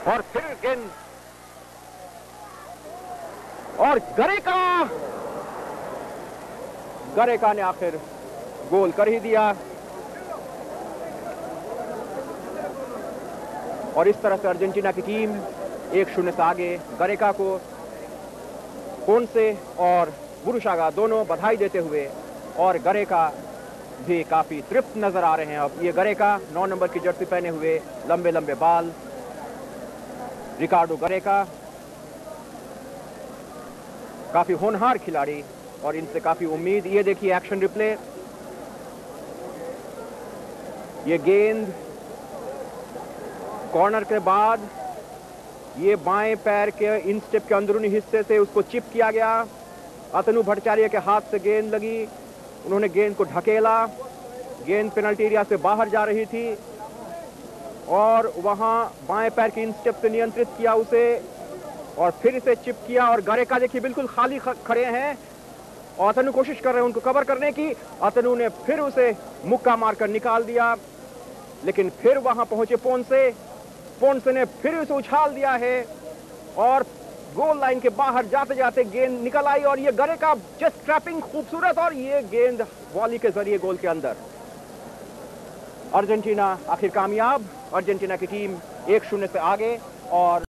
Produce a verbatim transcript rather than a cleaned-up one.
और फिर गेंद और गरेका गरेका ने आखिर गोल कर ही दिया। और इस तरह से अर्जेंटीना की टीम एक शून्य से आगे। गरेका को पोंसे और बुरुशागा दोनों बधाई देते हुए, और गरेका भी काफी तृप्त नजर आ रहे हैं। अब ये गरेका नौ नंबर की जर्सी पहने हुए, लंबे लंबे बाल, रिकार्डो गरेका काफी होनहार खिलाड़ी और इनसे काफी उम्मीद। ये देखिए एक्शन रिप्ले, ये गेंद कॉर्नर के बाद ये बाएं पैर के इंस्टेप के अंदरूनी हिस्से से उसको चिप किया गया। अतनु भट्टाचार्य के हाथ से गेंद लगी, उन्होंने गेंद को ढकेला, गेंद पेनल्टी एरिया से बाहर जा रही थी और वहां बाएं पैर के इंस्टेप से नियंत्रित किया उसे और फिर इसे चिप किया। और गरेका देखिए बिल्कुल खाली खड़े हैं और अतनु कोशिश कर रहे हैं उनको कवर करने की। अतनु ने फिर उसे मुक्का मारकर निकाल दिया, लेकिन फिर वहां पहुंचे पोंसे। पोंसे ने फिर उसे उछाल दिया है और गोल लाइन के बाहर जाते जाते गेंद निकल आई और ये गरेका जस्ट ट्रैपिंग खूबसूरत, और ये गेंद वॉली के जरिए गोल के अंदर। अर्जेंटीना आखिर कामयाब। अर्जेंटीना की टीम एक शून्य से आगे और